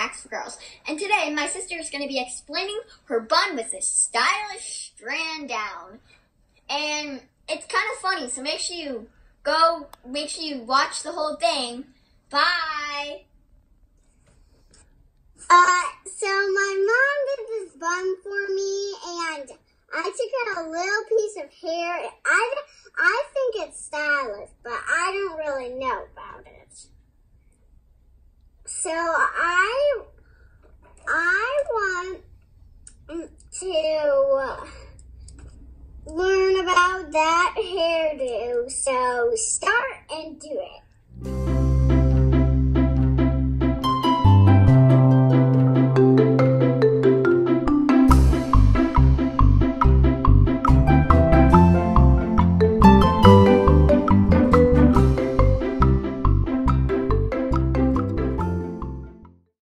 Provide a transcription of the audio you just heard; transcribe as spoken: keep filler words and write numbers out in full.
hacks for girls. And today my sister is going to be explaining her bun with this stylish strand down. And it's kind of funny, so make sure you go, make sure you watch the whole thing. Bye! Uh, so my mom did this bun for me, and I took out a little piece of hair. I, I think it's stylish, but I don't really know about it. So I, I want to learn about that hairdo. So start and do it.